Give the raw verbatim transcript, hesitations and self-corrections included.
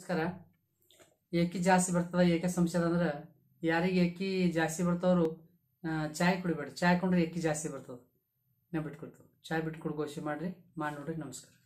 ನಮಸ್ಕಾರ. ಏಕಿ ಜಾಸ್ತಿ ಬರ್ತದ ಏಕೆ ಸಮಸ್ಯೆ ಅದ ಅಂದ್ರೆ ಯಾರಿಗೆ ಏಕಿ ಜಾಸ್ತಿ ಬರ್ತಾವ್ರು ಚಾಯ್ ಕುಡಿಬೇಡ್ರಿ. ಚಾಯ್ ಕೊಂಡ್ರೆ ಏಕಿ ಜಾಸ್ತಿ ಬರ್ತದ. ನಾ ಬಿಟ್ಕೊಡ್ತದೆ ಚಾಯ್ ಬಿಟ್ಟು ಕುಡ್ಕೋಶಿ ಮಾಡ್ರಿ ಮಾಡಿ ನೋಡ್ರಿ. ನಮಸ್ಕಾರ.